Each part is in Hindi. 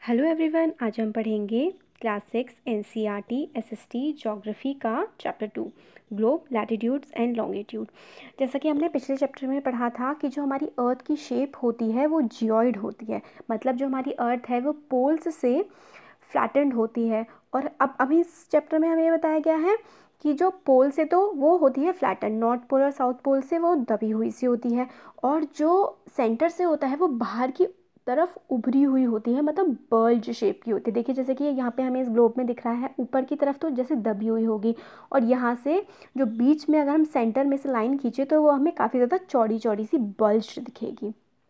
हेलो एवरीवन, आज हम पढ़ेंगे क्लास 6 एनसीईआरटी एसएसटी ज्योग्राफी का chapter 2 globe latitudes and longitude. जैसा कि हमने पिछले चैप्टर में पढ़ा था कि जो हमारी अर्थ की शेप होती है वो जियोइड होती है, मतलब जो हमारी अर्थ है वो पोल्स से फ्लैटेंड होती है। और अब अभी इस चैप्टर में हमें बताया गया है कि जो पोल से तो वो होती है फ्लैटेंड, नॉर्थ पोल और साउथ पोल से वो दबी हुई सी होती है, और जो सेंटर से होता है वो बाहर की तरफ उभरी हुई होती है, मतलब बल्ज शेप की होती है। देखिए जैसे कि यहाँ पे हमें इस ग्लोब में दिख रहा है, ऊपर की तरफ तो जैसे दबी हुई होगी, और यहाँ से जो बीच में अगर हम सेंटर में से लाइन खींचे तो वो हमें काफ़ी ज़्यादा चौड़ी चौड़ी सी बल्ज दिखेगी।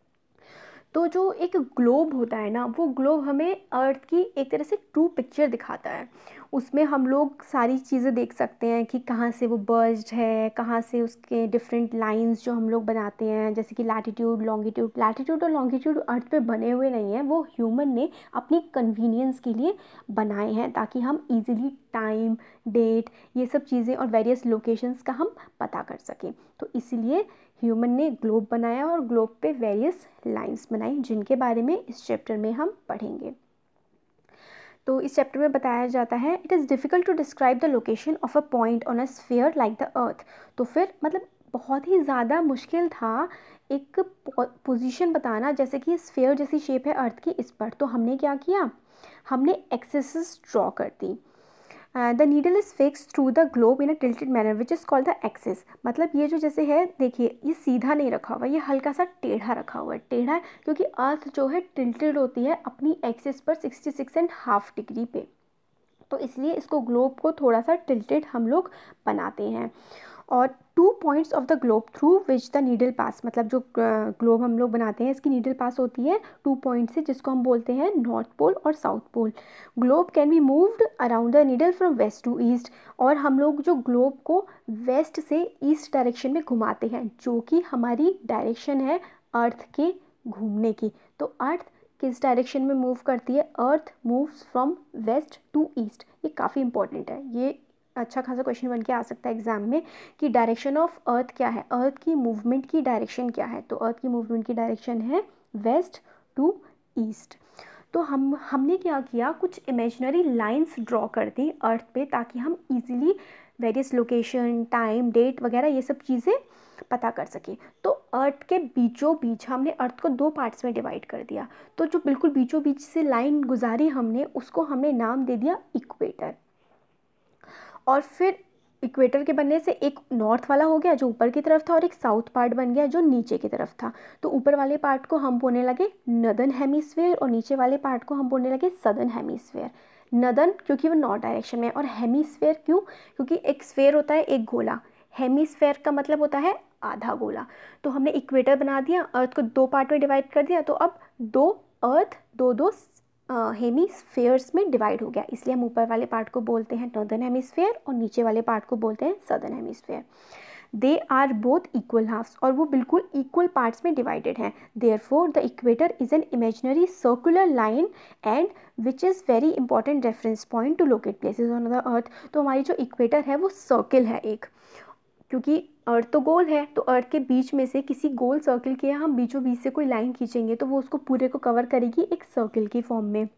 तो जो एक ग्लोब होता है ना, वो ग्लोब हमें अर्थ की एक तरह से ट्रू पिक्चर दिखाता है। उसमें हम लोग सारी चीज़ें देख सकते हैं कि कहाँ से वो बर्ज्ड है, कहाँ से उसके डिफरेंट लाइंस जो हम लोग बनाते हैं, जैसे कि लैटिट्यूड लॉन्गिट्यूड। लैटिट्यूड और लॉन्गिट्यूड अर्थ पे बने हुए नहीं हैं, वो ह्यूमन ने अपनी कन्वीनियंस के लिए बनाए हैं ताकि हम इजीली टाइम, डेट, ये सब चीज़ें और वेरियस लोकेशंस का हम पता कर सकें। तो इसीलिए ह्यूमन ने ग्लोब बनाया और ग्लोब पे वेरियस लाइंस बनाई, जिनके बारे में इस चैप्टर में हम पढ़ेंगे। तो इस चैप्टर में बताया जाता है, it is difficult to describe the location of a point on a sphere like the earth. तो फिर मतलब बहुत ही ज़्यादा मुश्किल था एक पोजीशन बताना, जैसे कि स्फीयर जैसी शेप है अर्थ की, इस पर। तो हमने क्या किया, हमने एक्सेस ड्रॉ कर दी। The needle is fix through the globe in a tilted manner which is called the axis. मतलब ये जो जैसे है, देखिए ये सीधा नहीं रखा हुआ, ये हल्का सा टेढ़ा रखा हुआ है। टेढ़ा है क्योंकि अर्थ जो है टिल्टेड होती है अपनी एक्सिस पर 66.5 डिग्री पे, तो इसलिए इसको ग्लोब को थोड़ा सा टिल्टेड हम लोग बनाते हैं। और 2 points of the globe through which the needle pass, मतलब जो ग्लोब हम लोग बनाते हैं इसकी नीडल पास होती है 2 पॉइंट से, जिसको हम बोलते हैं नॉर्थ पोल और south pole. Globe can be moved around the needle from west to east. और हम लोग जो ग्लोब को वेस्ट से ईस्ट डायरेक्शन में घुमाते हैं, जो कि हमारी डायरेक्शन है अर्थ के घूमने की। तो अर्थ किस डायरेक्शन में मूव करती है, earth moves from west to east. ये काफ़ी इंपॉर्टेंट है, ये अच्छा खासा क्वेश्चन बन के आ सकता है एग्जाम में कि डायरेक्शन ऑफ अर्थ क्या है, अर्थ की मूवमेंट की डायरेक्शन क्या है। तो अर्थ की मूवमेंट की डायरेक्शन है वेस्ट टू ईस्ट। तो हमने क्या किया, कुछ इमेजिनरी लाइंस ड्रॉ कर दी अर्थ पे, ताकि हम easily various location, time, date वगैरह ये सब चीज़ें पता कर सकें। तो अर्थ के बीचों बीच हमने अर्थ को 2 पार्ट्स में डिवाइड कर दिया। तो जो बिल्कुल बीचों बीच से लाइन गुजारी हमने, उसको हमने नाम दे दिया इक्वेटर। और फिर इक्वेटर के बनने से एक नॉर्थ वाला हो गया जो ऊपर की तरफ था, और एक साउथ पार्ट बन गया जो नीचे की तरफ था। तो ऊपर वाले पार्ट को हम बोलने लगे नदर्न हेमिस्फीयर, और नीचे वाले पार्ट को हम बोलने लगे सदर्न हेमिस्फीयर। नदर्न क्योंकि वो नॉर्थ डायरेक्शन में, और हेमिस्फीयर क्यों, क्योंकि एक स्फीयर होता है एक गोला, हेमिस्फीयर का मतलब होता है आधा गोला। तो हमने इक्वेटर बना दिया, अर्थ को 2 पार्ट में डिवाइड कर दिया, तो अब दो अर्थ दो दो हेमीस्फेयर्स में डिवाइड हो गया। इसलिए हम ऊपर वाले पार्ट को बोलते हैं नॉर्दर्न हेमिस्फेयर और नीचे वाले पार्ट को बोलते हैं southern hemisphere. They are both equal halves, और वो बिल्कुल इक्वल पार्ट्स में डिवाइडेड हैं। Therefore the equator is an imaginary circular line and which is very important reference point to locate places on the earth. तो हमारी जो इक्वेटर है वो सर्किल है एक, क्योंकि अर्थ तो गोल है, तो अर्थ के बीच में से किसी गोल सर्किल के हम बीचों बीच से कोई लाइन खींचेंगे तो वो उसको पूरे को कवर करेगी एक सर्किल की फॉर्म में।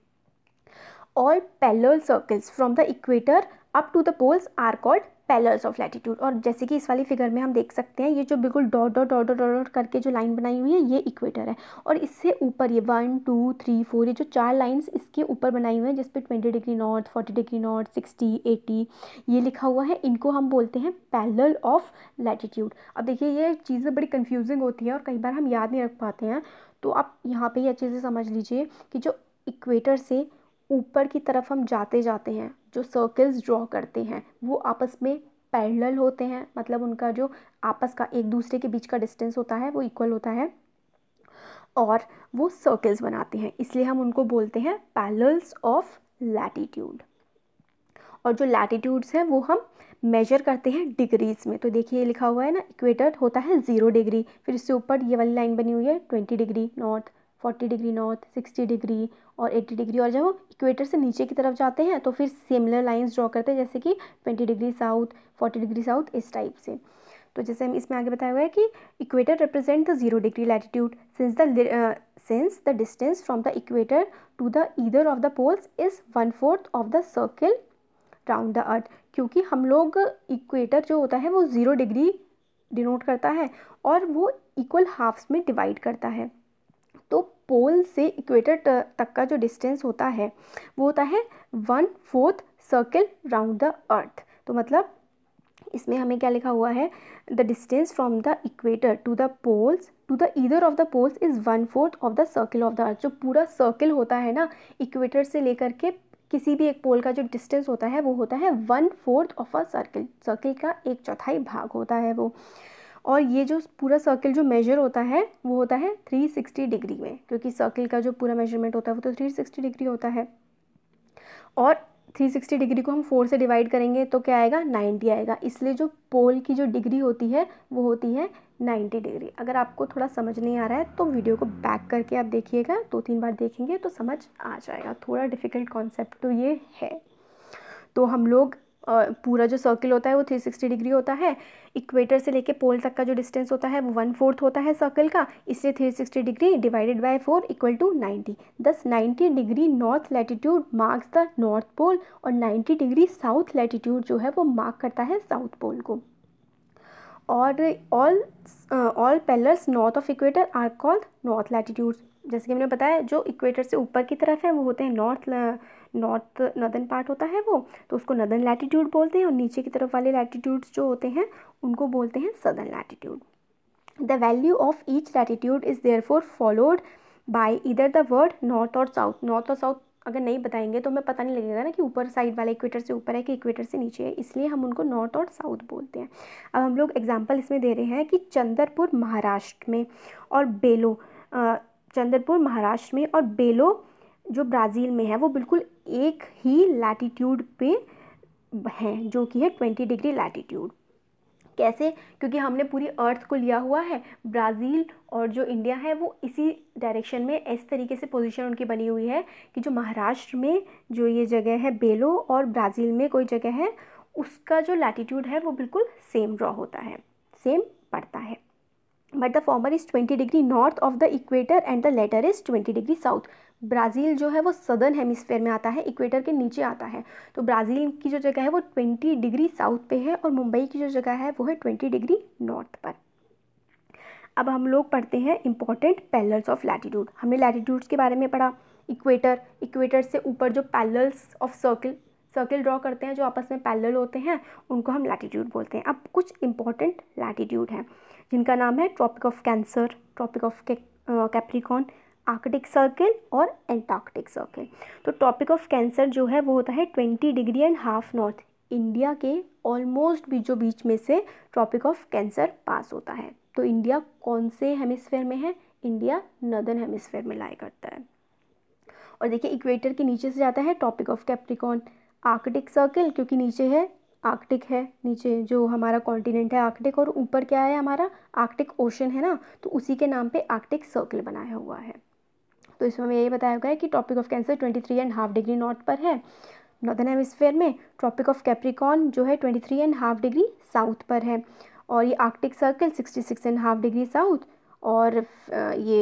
All parallel circles from the equator up to the poles are called parallels of latitude. और जैसे कि इस वाली फिगर में हम देख सकते हैं, ये जो बिल्कुल dot dot dot dot dot करके जो लाइन बनाई हुई है ये इक्वेटर है, और इससे ऊपर ये 1 2 3 4 ये जो 4 लाइंस इसके ऊपर बनाई हुई हैं, जिसपे 20 डिग्री नॉर्थ, 40 डिग्री नॉर्थ, 60, 80 ये लिखा हुआ है, इनको हम बोलते हैं पैरेलल ऑफ लैटिट्यूड। अब देखिए ये चीज़ें बड़ी कंफ्यूजिंग होती हैं और कई बार हम याद नहीं रख पाते हैं, तो आप यहाँ पे ये अच्छे से समझ लीजिए कि जो इक्वेटर से ऊपर की तरफ हम जाते जाते हैं, जो सर्कल्स ड्रॉ करते हैं वो आपस में पैरेलल होते हैं, मतलब उनका जो आपस का एक दूसरे के बीच का डिस्टेंस होता है वो इक्वल होता है, और वो सर्कल्स बनाते हैं, इसलिए हम उनको बोलते हैं पैरेलल्स ऑफ लैटिट्यूड। और जो लैटिट्यूड्स हैं वो हम मेजर करते हैं डिग्रीज़ में। तो देखिए ये लिखा हुआ है ना, इक्वेटर होता है 0 डिग्री, फिर इससे ऊपर ये वाली लाइन बनी हुई है 20 degree north, 40 degree north, 60 degree और 80 डिग्री। और जब हम इक्वेटर से नीचे की तरफ जाते हैं तो फिर सिमिलर लाइंस ड्रॉ करते हैं, जैसे कि 20 डिग्री साउथ, 40 डिग्री साउथ, इस टाइप से। तो जैसे हम इसमें आगे बताया हुआ है कि equator represent the 0 degree latitude since the distance from the equator to the either of the poles is 1/4 of the circle round the earth, क्योंकि हम लोग इक्वेटर जो होता है वो 0 डिग्री डिनोट करता है और वो इक्वल हाफ्स में डिवाइड करता है। तो पोल से इक्वेटर तक का जो डिस्टेंस होता है वो होता है 1/4 सर्कल राउंड द अर्थ। तो मतलब इसमें हमें क्या लिखा हुआ है, the distance from the equator to the poles to the either of the poles is 1/4 of the circle of the earth. जो पूरा सर्कल होता है ना, इक्वेटर से लेकर के किसी भी एक पोल का जो डिस्टेंस होता है वो होता है 1/4 ऑफ अ सर्कल। सर्कल का 1/4 भाग होता है वो। और ये जो पूरा सर्कल जो मेजर होता है वो होता है 360 डिग्री में, क्योंकि सर्कल का जो पूरा मेजरमेंट होता है वो तो 360 डिग्री होता है। और 360 डिग्री को हम 4 से डिवाइड करेंगे तो क्या आएगा, 90 आएगा। इसलिए जो पोल की जो डिग्री होती है वो होती है 90 डिग्री। अगर आपको थोड़ा समझ नहीं आ रहा है तो वीडियो को बैक करके आप देखिएगा, 2-3 बार देखेंगे तो समझ आ जाएगा। थोड़ा डिफ़िकल्ट कॉन्सेप्ट तो ये है। तो हम लोग पूरा जो सर्कल होता है वो 360 डिग्री होता है। इक्वेटर से लेके पोल तक का जो डिस्टेंस होता है वो 1/4 होता है सर्कल का, इसलिए 360 degree divided by 4 equal to 90। Thus 90 degree north latitude marks the north pole और 90 डिग्री साउथ लैटिट्यूड जो है वो मार्क करता है साउथ पोल को। और all parallels north of equator are called north latitudes. जैसे कि हमने बताया जो इक्वेटर से ऊपर की तरफ है वो होते हैं नॉर्दर्न पार्ट होता है वो, तो उसको नॉर्दर्न लैटिट्यूड बोलते हैं। और नीचे की तरफ वाले लैटिट्यूड्स जो होते हैं उनको बोलते हैं southern latitude. The value of each latitude is therefore followed by either the word north और साउथ। नॉर्थ और साउथ अगर नहीं बताएंगे तो हमें पता नहीं लगेगा ना कि ऊपर साइड वाला इक्वेटर से ऊपर है कि इक्वेटर से नीचे है, इसलिए हम उनको नॉर्थ और साउथ बोलते हैं। अब हम लोग एग्जांपल इसमें दे रहे हैं कि चंद्रपुर महाराष्ट्र में और चंद्रपुर महाराष्ट्र में और बेलो जो ब्राज़ील में है वो बिल्कुल एक ही लैटिट्यूड पे हैं, जो कि है 20 डिग्री लैटिट्यूड। कैसे? क्योंकि हमने पूरी अर्थ को लिया हुआ है। ब्राज़ील और जो इंडिया है वो इसी डायरेक्शन में इस तरीके से पोजीशन उनकी बनी हुई है कि जो महाराष्ट्र में जो ये जगह है बेलो और ब्राज़ील में कोई जगह है उसका जो लैटिट्यूड है वो बिल्कुल सेम ड्रॉ होता है, सेम पड़ता है। But the former is 20 degree north of the equator and the latter is 20 degree south. Brazil जो है वो सदर्न हेमिस्फेयर में आता है, इक्वेटर के नीचे आता है। तो ब्राज़ील की जो जगह है वो 20 डिग्री साउथ पे है और मुंबई की जो जगह है वो है 20 डिग्री नॉर्थ पर। अब हम लोग पढ़ते हैं इंपॉर्टेंट पैरेलल्स ऑफ लैटिट्यूड। हमने लैटिट्यूड्स के बारे में पढ़ा। इक्वेटर से ऊपर जो पैरेलल्स ऑफ सर्कल ड्रॉ करते हैं, जो आपस में पैरेलल होते हैं, उनको हम लैटिट्यूड बोलते हैं। अब कुछ इंपॉर्टेंट लैटिट्यूड हैं जिनका नाम है Tropic of Cancer, Tropic of Capricorn, Arctic Circle और एंटार्क्टिक सर्कल। तो ट्रॉपिक ऑफ कैंसर जो है वो होता है 20 degree and half north. India के ऑलमोस्ट बीच में से ट्रॉपिक ऑफ कैंसर पास होता है। तो इंडिया कौन से हेमिस्फेयर में है? इंडिया नॉर्दर्न हेमिस्फेयर में लाई करता है। और देखिए इक्वेटर के नीचे से जाता है Tropic of Capricorn. Arctic Circle क्योंकि नीचे है, आर्कटिक है नीचे जो हमारा कॉन्टिनेंट है आर्कटिक, और ऊपर क्या है हमारा आर्कटिक ओशन है ना, तो उसी के नाम पे आर्कटिक सर्कल बनाया हुआ है। तो इसमें हमें यही बताया गया है कि Tropic of Cancer 23.5 degree north पर है नॉर्दर्न हेमिस्फेयर में। ट्रॉपिक ऑफ कैप्रिकॉर्न जो है 23.5 डिग्री साउथ पर है। और ये आर्कटिक सर्कल 66.5 डिग्री साउथ, और ये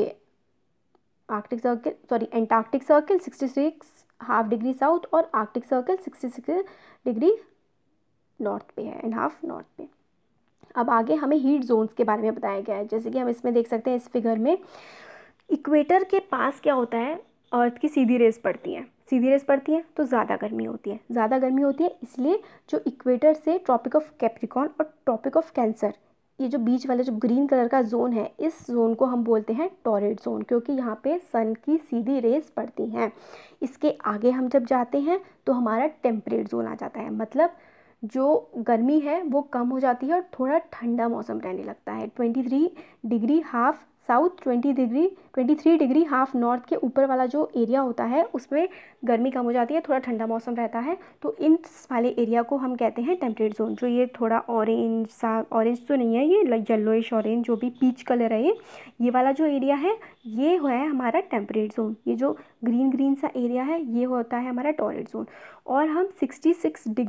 एंटार्क्टिक सर्कल 66.5 डिग्री साउथ और आर्कटिक सर्कल 66 डिग्री नॉर्थ पे है, एंड हाफ नॉर्थ पे। अब आगे हमें हीट जोन्स के बारे में बताया गया है। जैसे कि हम इसमें देख सकते हैं इस फिगर में, इक्वेटर के पास क्या होता है, अर्थ की सीधी रेस पड़ती है तो ज़्यादा गर्मी होती है। इसलिए जो इक्वेटर से ट्रॉपिक ऑफ कैप्रिकॉर्न और ट्रॉपिक ऑफ कैंसर, ये जो बीच वाला जो ग्रीन कलर का जोन है, इस जोन को हम बोलते हैं टॉरेड जोन, क्योंकि यहाँ पे सन की सीधी रेस पड़ती हैं। इसके आगे हम जब जाते हैं तो हमारा टेम्परेट जोन आ जाता है, मतलब जो गर्मी है वो कम हो जाती है और थोड़ा ठंडा मौसम रहने लगता है। 23 degree half south 23 degree half north के ऊपर वाला जो एरिया होता है उसमें गर्मी कम हो जाती है, थोड़ा ठंडा मौसम रहता है। तो इन वाले एरिया को हम कहते हैं टेम्परेट जोन। जो ये थोड़ा ऑरेंज तो नहीं है, ये येलोइश ऑरेंज जो भी पीच कलर है, ये वाला जो एरिया है ये है हमारा टेम्परेट जोन। ये जो ग्रीन सा एरिया है ये होता है हमारा टॉरेड जोन। और हम 66 degree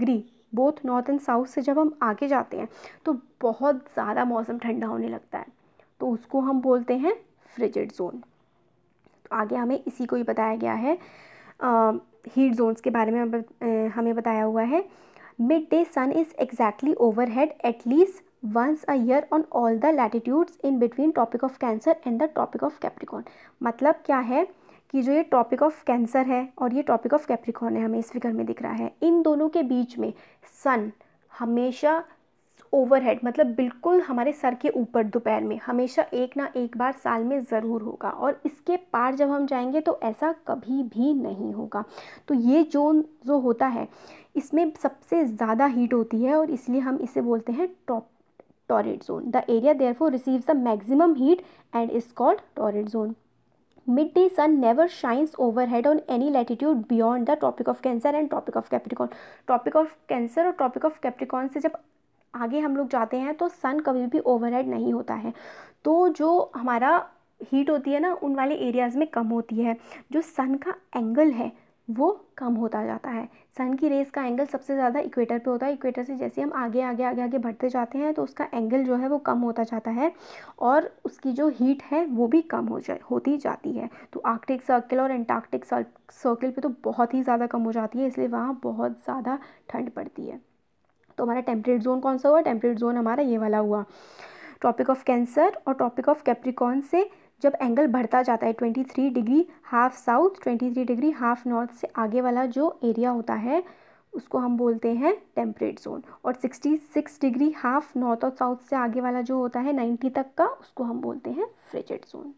both north and south से जब हम आगे जाते हैं तो बहुत ज़्यादा मौसम ठंडा होने लगता है, तो उसको हम बोलते हैं फ्रिजिड जोन। तो आगे हमें इसी को ही बताया गया है, हीट जोन्स के बारे में हमें बताया हुआ है। Mid day sun is exactly overhead at least once a year on all the latitudes in between Tropic of Cancer and the Tropic of Capricorn. मतलब क्या है कि जो ये ट्रॉपिक ऑफ कैंसर है और ये ट्रॉपिक ऑफ कैप्रिकॉर्न है, हमें इस फिगर में दिख रहा है, इन दोनों के बीच में सन हमेशा ओवरहेड, मतलब बिल्कुल हमारे सर के ऊपर दोपहर में हमेशा एक ना एक बार साल में ज़रूर होगा, और इसके पार जब हम जाएंगे तो ऐसा कभी भी नहीं होगा। तो ये जोन जो होता है इसमें सबसे ज़्यादा हीट होती है और इसलिए हम इसे बोलते हैं torrid zone. The area therefore receives the maximum heat and is called torrid zone. Midday sun never shines overhead on any latitude beyond the Tropic of Cancer and Tropic of Capricorn. Tropic of Cancer और Tropic of Capricorn से जब आगे हम लोग जाते हैं तो सन कभी भी ओवरहेड नहीं होता है, तो जो हमारा हीट होती है ना उन वाले एरियाज़ में कम होती है। जो सन का एंगल है वो कम होता जाता है। सन की रेस का एंगल सबसे ज़्यादा इक्वेटर पे होता है। इक्वेटर से जैसे हम आगे आगे आगे आगे बढ़ते जाते हैं तो उसका एंगल जो है वो कम होता जाता है और उसकी जो हीट है वो भी कम होती जाती है। तो आर्कटिक सर्कल और एंटार्कटिक सर्कल पे तो बहुत ही ज़्यादा कम हो जाती है, इसलिए वहाँ बहुत ज़्यादा ठंड पड़ती है। तो हमारा टेम्परेट जोन कौन सा हुआ? टेम्परेट जोन हमारा ये वाला हुआ। ट्रॉपिक ऑफ कैंसर और ट्रॉपिक ऑफ कैप्रिकॉर्न से जब एंगल बढ़ता जाता है 23 degree half south 23 degree half north से आगे वाला जो एरिया होता है उसको हम बोलते हैं टेम्परेट जोन, और 66 डिग्री हाफ नॉर्थ और साउथ से आगे वाला जो होता है 90 तक का उसको हम बोलते हैं फ्रिजिड जोन।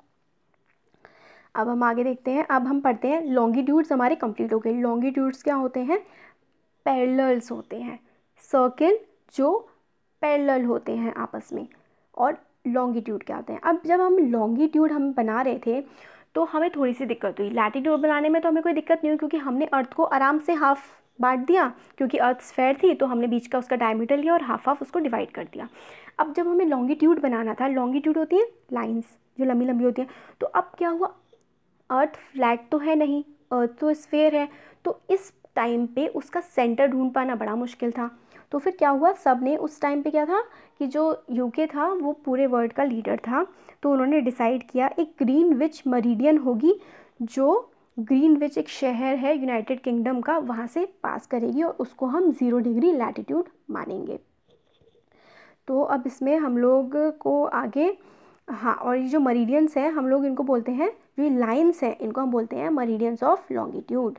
अब हम आगे देखते हैं। अब हम पढ़ते हैं लॉन्गिट्यूड्स हमारे कंप्लीट हो गए। लॉन्गिट्यूड्स क्या होते हैं? पैरेलल्स होते हैं, सर्किल जो पैरेलल होते हैं आपस में। और लॉन्गिट्यूड क्या होते हैं? अब जब हम लॉन्गिट्यूड हम बना रहे थे तो हमें थोड़ी सी दिक्कत हुई। लैटिट्यूड बनाने में तो हमें कोई दिक्कत नहीं हुई क्योंकि हमने अर्थ को आराम से हाफ बांट दिया, क्योंकि अर्थ स्फेयर थी तो हमने बीच का उसका डायमीटर लिया और हाफ हाफ उसको डिवाइड कर दिया। अब जब हमें लॉन्गिट्यूड बनाना था, लॉन्गिट्यूड होती है लाइन्स जो लंबी लंबी होती हैं, तो अब क्या हुआ, अर्थ फ्लैट तो है नहीं, अर्थ तो स्फेयर है, तो इस टाइम पे उसका सेंटर ढूंढ पाना बड़ा मुश्किल था। तो फिर क्या हुआ, सब ने उस टाइम पे क्या था कि जो यूके था वो पूरे वर्ल्ड का लीडर था, तो उन्होंने डिसाइड किया एक ग्रीनविच मेरिडियन होगी, जो ग्रीनविच एक शहर है यूनाइटेड किंगडम का, वहाँ से पास करेगी और उसको हम 0 डिग्री लैटिट्यूड मानेंगे। तो अब इसमें हम लोग को आगे, हाँ, और ये जो मरीडियंस हैं हम लोग इनको बोलते हैं, जो ये लाइन्स हैं इनको हम बोलते हैं मरीडियंस ऑफ लॉन्गिट्यूड।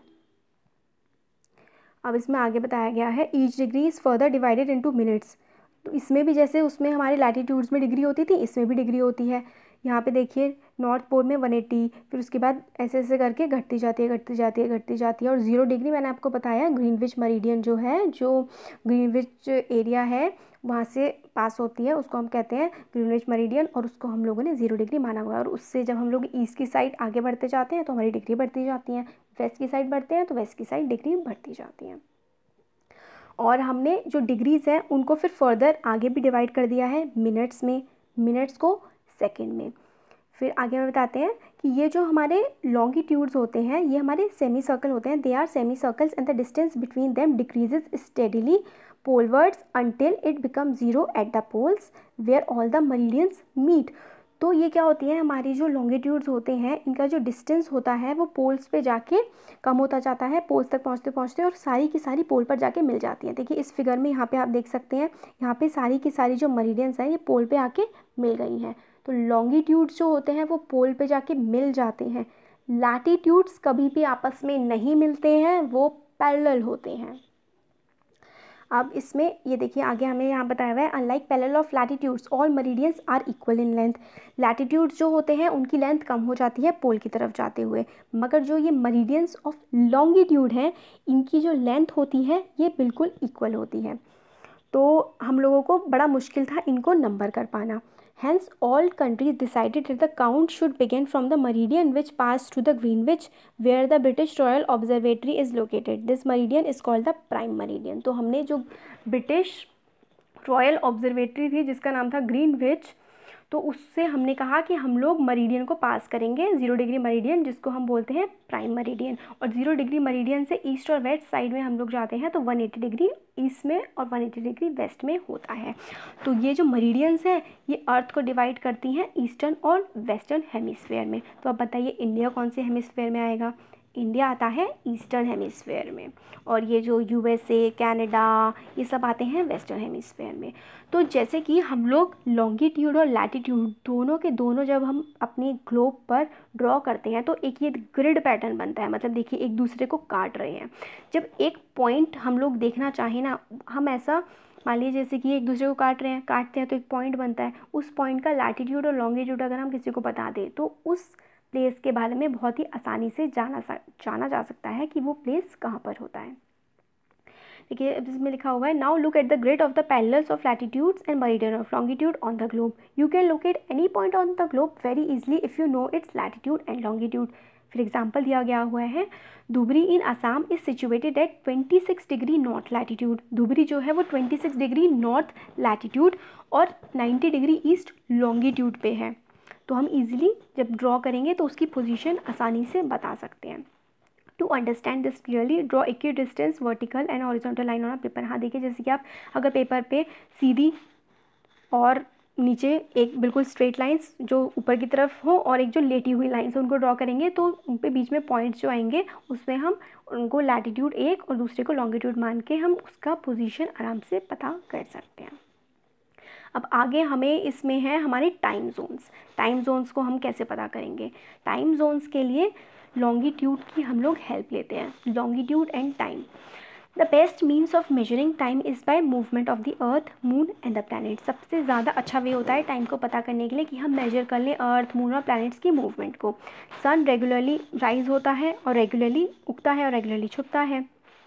अब इसमें आगे बताया गया है each degree is further divided into minutes. तो इसमें भी जैसे उसमें हमारे लैटिट्यूड्स में डिग्री होती थी, इसमें भी डिग्री होती है। यहाँ पे देखिए नॉर्थ पोल में 180, फिर उसके बाद ऐसे ऐसे करके घटती जाती है घटती जाती है घटती जाती है, और 0 डिग्री मैंने आपको बताया ग्रीनविच मरीडियन जो है, जो ग्रीनविच एरिया है वहाँ से पास होती है, उसको हम कहते हैं ग्रीनविच मरीडियन, और उसको हम लोगों ने 0 डिग्री माना हुआ है। और उससे जब हम लोग ईस्ट की साइड आगे बढ़ते जाते हैं तो हमारी डिग्री बढ़ती जाती हैं, वेस्ट की साइड बढ़ते हैं तो वेस्ट की साइड डिग्री बढ़ती जाती हैं। और हमने जो डिग्रीज़ हैं उनको फिर फर्दर आगे भी डिवाइड कर दिया है मिनट्स में, मिनट्स को सेकंड में। फिर आगे हम बताते हैं कि ये जो हमारे लॉन्गिट्यूड्स होते हैं ये हमारे सेमी सर्कल होते हैं। They are semi circles and the distance between them decreases steadily polewards until it become 0 at the poles where all the meridians meet. तो ये क्या होती है, हमारी जो लॉन्गिट्यूड्स होते हैं इनका जो डिस्टेंस होता है वो पोल्स पे जाके कम होता जाता है, पोल्स तक पहुँचते पहुँचते, और सारी की सारी पोल पर जाके मिल जाती हैं। देखिए इस फिगर में यहाँ पे आप देख सकते हैं, यहाँ पे सारी की सारी जो मरीडियंस हैं ये पोल पे आके मिल गई हैं। तो लॉन्गिट्यूड्स जो होते हैं वो पोल पे जाके मिल जाते हैं। लैटिट्यूड्स कभी भी आपस में नहीं मिलते हैं, वो पैरेलल होते हैं। अब इसमें ये देखिए आगे हमें यहाँ बताया हुआ है unlike parallel of latitudes all meridians are equal in length. Latitudes जो होते हैं उनकी लेंथ कम हो जाती है पोल की तरफ जाते हुए, मगर जो ये मरीडियंस ऑफ लॉन्गिट्यूड हैं इनकी जो लेंथ होती है ये बिल्कुल इक्वल होती है। तो हम लोगों को बड़ा मुश्किल था इनको नंबर कर पाना। Hence, all countries decided that the count should begin from the meridian which passed through the Greenwich, where the British Royal Observatory is located. This meridian is called the prime meridian. तो हमने जो ब्रिटिश रॉयल ऑब्जर्वेटरी थी जिसका नाम था ग्रीनविच, तो उससे हमने कहा कि हम लोग मरीडियन को पास करेंगे, 0 डिग्री मरीडियन, जिसको हम बोलते हैं प्राइम मरीडियन। और 0 डिग्री मरीडियन से ईस्ट और वेस्ट साइड में हम लोग जाते हैं तो 180 डिग्री ईस्ट में और 180 डिग्री वेस्ट में होता है। तो ये जो मरीडियंस हैं ये अर्थ को डिवाइड करती हैं ईस्टर्न और वेस्टर्न हेमिस्फेयर में। तो अब बताइए इंडिया कौन से हेमिस्फेयर में आएगा? इंडिया आता है ईस्टर्न हेमिस्फेयर में, और ये जो यूएसए, कनाडा, ये सब आते हैं वेस्टर्न हेमिस्फेयर में। तो जैसे कि हम लोग लॉन्गिट्यूड और लैटिट्यूड दोनों के दोनों जब हम अपने ग्लोब पर ड्रॉ करते हैं तो एक ये ग्रिड पैटर्न बनता है, मतलब देखिए एक दूसरे को काट रहे हैं। जब एक पॉइंट हम लोग देखना चाहें ना, हम ऐसा मान लीजिए जैसे कि एक दूसरे को काटते हैं तो एक पॉइंट बनता है। उस पॉइंट का लैटिट्यूड और लॉन्गिट्यूड अगर हम किसी को बता दें तो उस प्लेस के बारे में बहुत ही आसानी से जाना जा सकता है कि वो प्लेस कहाँ पर होता है। देखिए इसमें लिखा हुआ है, now look at the grid of the parallels of latitudes and meridian of longitude on the globe. You can locate any point on the globe very easily if you know its latitude and longitude. फिर एग्जाम्पल दिया गया हुआ है, Dhubri in Assam is situated at 26 degree north latitude. Dhubri जो है वो 26 डिग्री नॉर्थ लैटिट्यूड और 90 डिग्री ईस्ट लॉन्गिट्यूड पे है। तो हम इजीली जब ड्रॉ करेंगे तो उसकी पोजीशन आसानी से बता सकते हैं। To understand this clearly draw equidistance vertical and horizontal line on paper. हाँ देखिए जैसे कि आप अगर पेपर पे सीधी और नीचे एक बिल्कुल स्ट्रेट लाइंस जो ऊपर की तरफ हो और एक जो लेटी हुई लाइंस उनको ड्रॉ करेंगे तो उन पे बीच में पॉइंट्स जो आएंगे उसमें हम उनको लैटिट्यूड एक और दूसरे को लॉन्गिट्यूड मान के हम उसका पोजीशन आराम से पता कर सकते हैं। अब आगे हमें इसमें है हमारे टाइम जोन्स। टाइम जोन्स को हम कैसे पता करेंगे? टाइम जोन्स के लिए लॉन्गिट्यूड की हम लोग हेल्प लेते हैं, longitude and time. The best means of measuring time is by movement of the earth, moon and the planet. सबसे ज़्यादा अच्छा वे होता है टाइम को पता करने के लिए कि हम मेजर कर लें अर्थ, मून और प्लैनेट्स की मूवमेंट को। सन रेगुलरली राइज होता है और रेगुलरली उगता है और रेगुलरली छुपता है,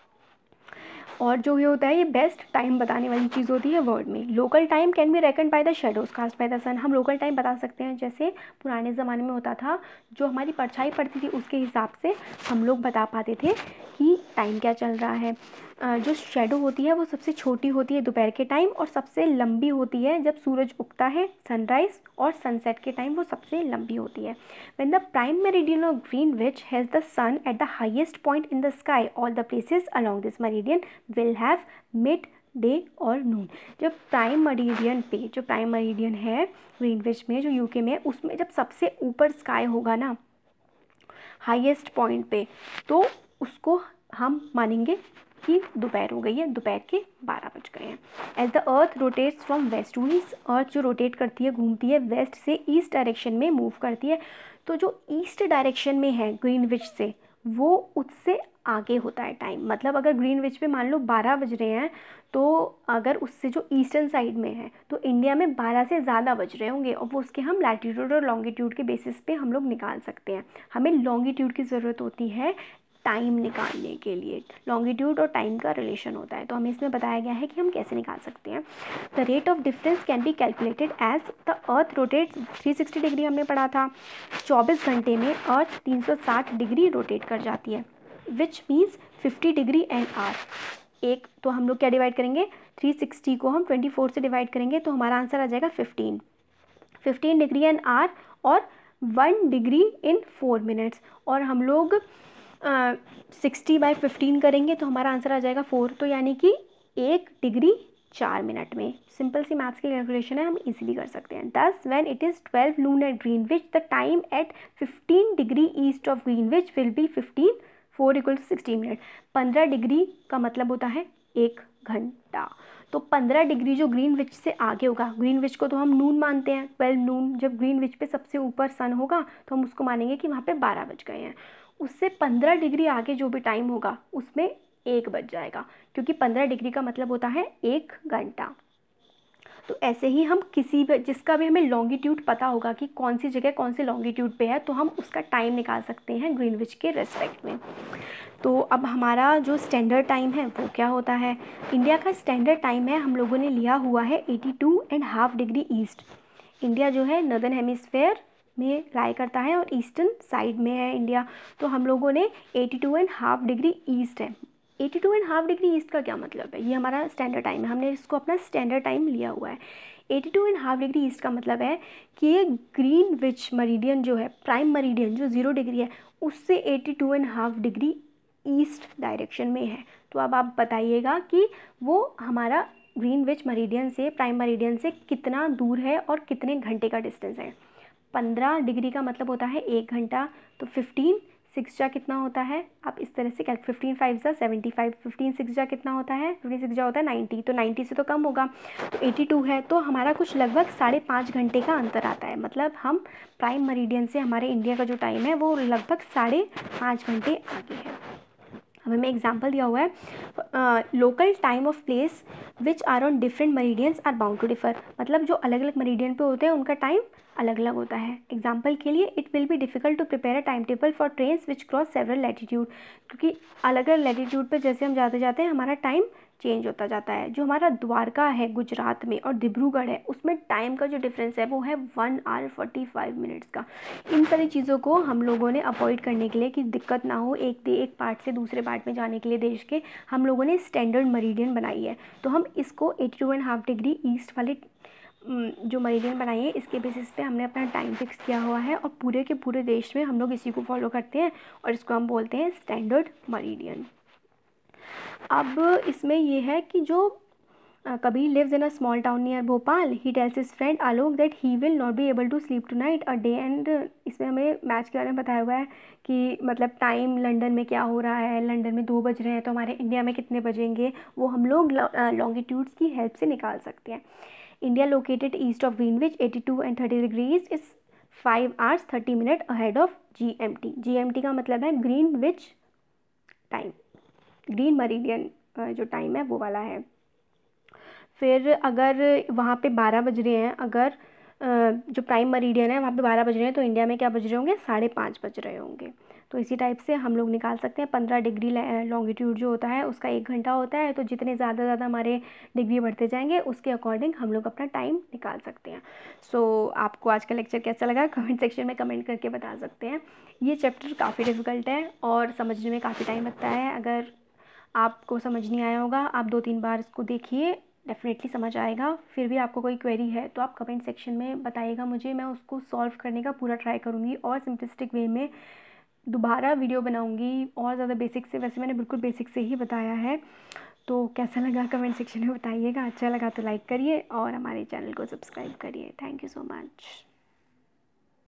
और जो ये होता है ये बेस्ट टाइम बताने वाली चीज़ होती है वर्ड में। Local time can be reckon by the shadows cast by the sun. हम लोकल टाइम बता सकते हैं, जैसे पुराने ज़माने में होता था, जो हमारी परछाई पड़ती थी उसके हिसाब से हम लोग बता पाते थे कि टाइम क्या चल रहा है। जो शेडो होती है वो सबसे छोटी होती है दोपहर के टाइम और सबसे लंबी होती है जब सूरज उगता है, सनराइज और सनसेट के टाइम वो सबसे लंबी होती है। When the prime meridian of Greenwich has the sun at the highest point in the sky, all the places along this meridian will have mid day और नून। जब प्राइम मेरिडियन है ग्रीनविच में जो यूके में, उसमें जब सबसे ऊपर स्काई होगा ना हाईएस्ट पॉइंट पे, तो उसको हम मानेंगे कि दोपहर हो गई है, दोपहर के 12 बज गए हैं। As the earth rotates from west to east, earth जो रोटेट करती है, घूमती है वेस्ट से ईस्ट डायरेक्शन में मूव करती है। तो जो ईस्ट डायरेक्शन में है ग्रीनविच से, वो उससे आगे होता है टाइम। मतलब अगर ग्रीनविच पे मान लो 12 बज रहे हैं, तो अगर उससे जो ईस्टर्न साइड में है तो इंडिया में 12 से ज़्यादा बज रहे होंगे, और वो उसके हम लैटिट्यूड और लॉन्गिट्यूड के बेसिस पे हम लोग निकाल सकते हैं। हमें लॉन्गिट्यूड की ज़रूरत होती है टाइम निकालने के लिए। लॉन्गिट्यूड और टाइम का रिलेशन होता है, तो हमें इसमें बताया गया है कि हम कैसे निकाल सकते हैं। The rate of difference can be calculated as the earth rotates 360 degree हमने पढ़ा था। 24 घंटे में अर्थ 360 डिग्री रोटेट कर जाती है, which means 50 degree an hour. एक तो हम लोग क्या डिवाइड करेंगे, 360 को हम 24 से डिवाइड करेंगे तो हमारा आंसर आ जाएगा 15 डिग्री एन आवर और 1 डिग्री इन 4 मिनट्स। और हम लोग 60/15 करेंगे तो हमारा आंसर आ जाएगा 4, तो यानी कि 1 डिग्री 4 मिनट में। सिंपल सी मैथ्स की कैलकुलेशन है, हम इजीली कर सकते हैं। Thus when it is 12 noon at Greenwich, the time at 15 degree east of Greenwich will be 15, 4 = 16 minute. 15 degree का मतलब होता है 1 घंटा। तो 15 डिग्री जो ग्रीनविच से आगे होगा, ग्रीनविच को तो हम नून मानते हैं, 12 नून, जब ग्रीनविच पे सबसे ऊपर सन होगा तो हम उसको मानेंगे कि वहाँ पे 12 बज गए हैं। उससे 15 डिग्री आगे जो भी टाइम होगा उसमें 1 बज जाएगा, क्योंकि 15 डिग्री का मतलब होता है 1 घंटा। तो ऐसे ही हम किसी भी, जिसका भी हमें लॉन्गिट्यूड पता होगा कि कौन सी जगह कौन से लॉन्गिट्यूड पे है, तो हम उसका टाइम निकाल सकते हैं ग्रीनविच के रेस्पेक्ट में। तो अब हमारा जो स्टैंडर्ड टाइम है वो क्या होता है? इंडिया का स्टैंडर्ड टाइम है, हम लोगों ने लिया हुआ है 82.5 डिग्री ईस्ट। इंडिया जो है नॉर्दर्न हेमिस्फेयर में लाई करता है और ईस्टर्न साइड में है इंडिया, तो हम लोगों ने 82.5 डिग्री ईस्ट है 82.5 डिग्री ईस्ट का क्या मतलब है, ये हमारा स्टैंडर्ड टाइम है, हमने इसको अपना स्टैंडर्ड टाइम लिया हुआ है। 82.5 डिग्री ईस्ट का मतलब है कि ये ग्रीनविच मरीडियन जो है, प्राइम मरीडियन जो 0 डिग्री है, उससे 82.5 डिग्री ईस्ट डायरेक्शन में है। तो अब आप बताइएगा कि वो हमारा ग्रीनविच मरीडियन से, प्राइम मरीडियन से कितना दूर है और कितने घंटे का डिस्टेंस है। 15 डिग्री का मतलब होता है 1 घंटा, तो 15 6 जा कितना होता है, आप इस तरह से 15 5 जा 75, 15 6 जा कितना होता है, 15 6 जा होता है 90, तो 90 से तो कम होगा, तो 82 है, तो हमारा कुछ लगभग 5.5 घंटे का अंतर आता है। मतलब हम प्राइम मरीडियन से हमारे इंडिया का जो टाइम है वो लगभग 5.5 घंटे आगे है। हमें एग्जाम्पल दिया हुआ है, local time of place which are on different meridians are bound to differ, मतलब जो अलग अलग मरीडियन पे होते हैं उनका टाइम अलग अलग होता है। एग्जाम्पल के लिए, it will be difficult to prepare a time table for trains which cross several latitude, क्योंकि अलग अलग लैटिट्यूड पे जैसे हम जाते जाते हैं हमारा टाइम चेंज होता जाता है। जो हमारा द्वारका है गुजरात में और डिब्रूगढ़ है, उसमें टाइम का जो डिफरेंस है वो है 1 आवर 45 मिनट्स का। इन सारी चीज़ों को हम लोगों ने अवॉइड करने के लिए, कि दिक्कत ना हो एक पार्ट से दूसरे पार्ट में जाने के लिए देश के, हम लोगों ने स्टैंडर्ड मरीडियन बनाई है। तो हम इसको 82.5 डिग्री ईस्ट वाले जो मरीडियन बनाई है, इसके बेसिस पे हमने अपना टाइम फिक्स किया हुआ है, और पूरे के पूरे देश में हम लोग इसी को फॉलो करते हैं, और इसको हम बोलते हैं स्टैंडर्ड मरीडियन। अब इसमें ये है कि जो Kabir lives in a small town near Bhopal, he tells his friend Alok that he will not be able to sleep tonight a day and, इसमें हमें मैच के बारे में बताया हुआ है कि मतलब टाइम लंदन में क्या हो रहा है, लंदन में 2 बज रहे हैं तो हमारे इंडिया में कितने बजेंगे, वो हम लोग लॉन्गिट्यूड्स की हेल्प से निकाल सकते हैं। India located east of Greenwich 82 and 30 degrees is 5 hours 30 minutes ahead of GMT। GMT का मतलब है ग्रीनविच टाइम, ग्रीन मरीडियन जो टाइम है वो वाला है। फिर अगर वहाँ पे 12 बज रहे हैं, अगर जो प्राइम मरीडियन है वहाँ पे 12 बज रहे हैं, तो इंडिया में क्या बज रहे होंगे, 5:30 बज रहे होंगे। तो इसी टाइप से हम लोग निकाल सकते हैं। 15 डिग्री लॉन्गिट्यूड जो होता है उसका 1 घंटा होता है, तो जितने ज़्यादा हमारे डिग्री बढ़ते जाएंगे उसके अकॉर्डिंग हम लोग अपना टाइम निकाल सकते हैं। सो आपको आज का लेक्चर कैसा लगा कमेंट सेक्शन में कमेंट करके बता सकते हैं। ये चैप्टर काफ़ी डिफ़िकल्ट है और समझने में काफ़ी टाइम लगता है। अगर आपको समझ नहीं आया होगा, आप 2-3 बार इसको देखिए, डेफिनेटली समझ आएगा। फिर भी आपको कोई क्वेरी है तो आप कमेंट सेक्शन में बताइएगा मुझे, मैं उसको सॉल्व करने का पूरा ट्राई करूँगी और सिंपलिस्टिक वे में दोबारा वीडियो बनाऊँगी और ज़्यादा बेसिक से। वैसे मैंने बिल्कुल बेसिक से ही बताया है। तो कैसा लगा कमेंट सेक्शन में बताइएगा। अच्छा लगा तो लाइक करिए और हमारे चैनल को सब्सक्राइब करिए। Thank you so much.